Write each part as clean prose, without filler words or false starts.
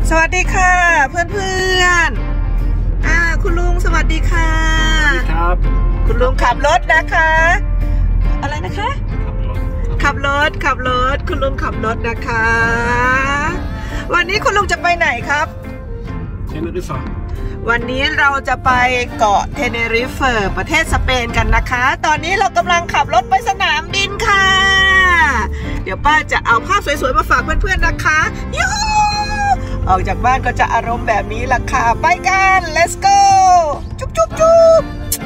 สวัสดีค่ะเพื่อนๆคุณลุงสวัสดีค่ะสวัสดีครับคุณลุงขับรถนะคะอะไรนะคะขับรถคุณลุงขับรถนะคะวันนี้คุณลุงจะไปไหนครับเทเนริฟะวันนี้เราจะไปเกาะเทเนริฟะประเทศสเปนกันนะคะตอนนี้เรากำลังขับรถไปสนามบินค่ะเดี๋ยวป้าจะเอาภาพสวยๆมาฝากเพื่อนๆนะคะยูออกจากบ้านก็จะอารมณ์แบบนี้ล่ะค่ะไปกัน let's go จุ๊บจุ๊บจุ๊บ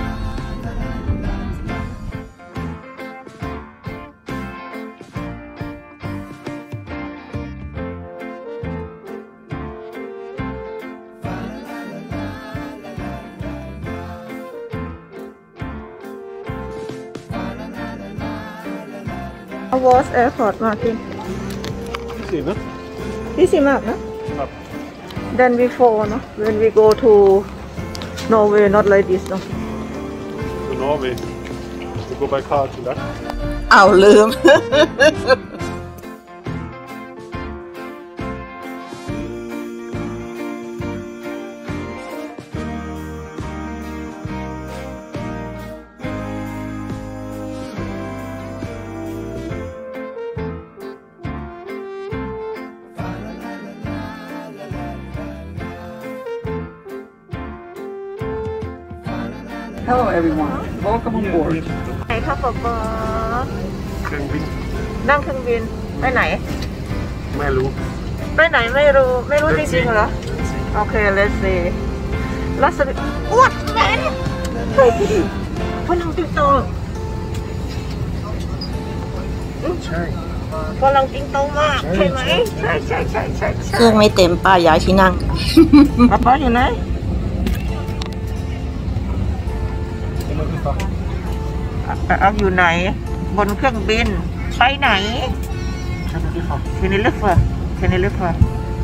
Was Airport Martin Easy map no? Then before no? When we go to Norway not like this no? To Norway we go by car to that เอาลืม Hello everyone, welcome on board. ไหนครับป๊าป๊าเครื่องบินนั่งเครื่องบินไปไหนไม่รู้ไปไหนไม่รู้จริงๆเหรอโอเค let's see ลักษณะอ้วนแม่ฝรั่งติ๊งโตใช่ฝรั่งติ๊งโตมากใช่ไหมใช่เครื่องไม่เต็มป้าย้ายที่นั่งป๊าป๊าอยู่ไหนอยู่ไหนบนเครื่องบินไปไหนเทเนริฟะ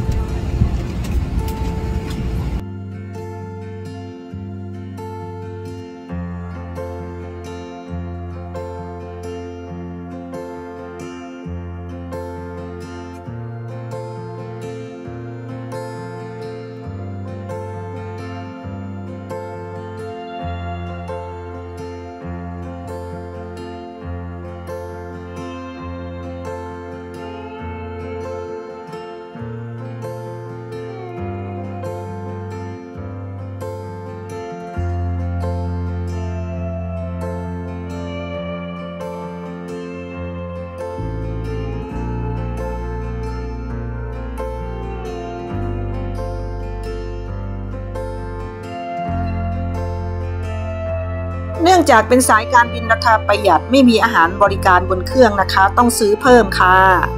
เนื่องจากเป็นสายการบินราคาประหยัดไม่มีอาหารบริการบนเครื่องนะคะต้องซื้อเพิ่มค่ะ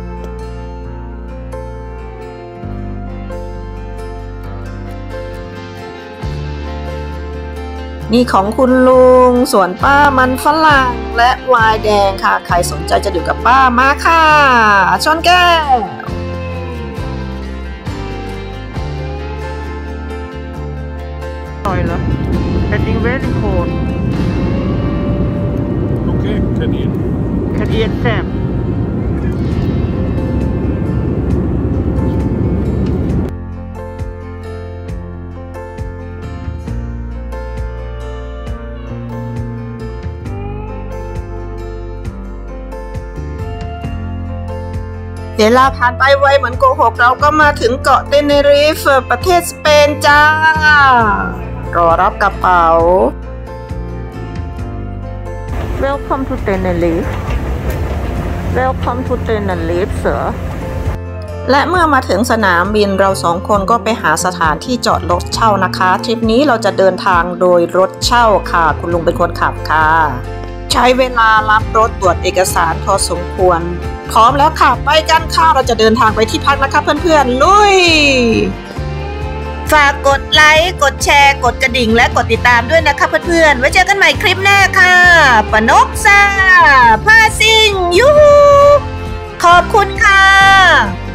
นี่ของคุณลุงส่วนป้ามันฝรั่งและไวน์แดงค่ะใครสนใจจะดื่มกับป้ามาค่ะชนแก้วอร่อยเหรอ I think very cold Okay, can eat แซ่บเวลาผ่านไปไวเหมือนโกหกเราก็มาถึงเกาะเทเนริฟะประเทศสเปนจ้ารอรับกระเป๋า Welcome to Tenerife Welcome to Tenerife sir และเมื่อมาถึงสนามบินเราสองคนก็ไปหาสถานที่จอดรถเช่านะคะทริปนี้เราจะเดินทางโดยรถเช่าค่ะคุณลุงเป็นคนขับค่ะใช้เวลารับรถตรวจเอกสารพอสมควรพร้อมแล้วค่ะไปกันค่ะเราจะเดินทางไปที่พักนะคะเพื่อนๆลุยฝากกดไลค์กดแชร์กดกระดิ่งและกดติดตามด้วยนะคะเพื่อนๆไว้เจอกันใหม่คลิปหน้าค่ะปนกซาพาซิงยูฮูขอบคุณค่ะ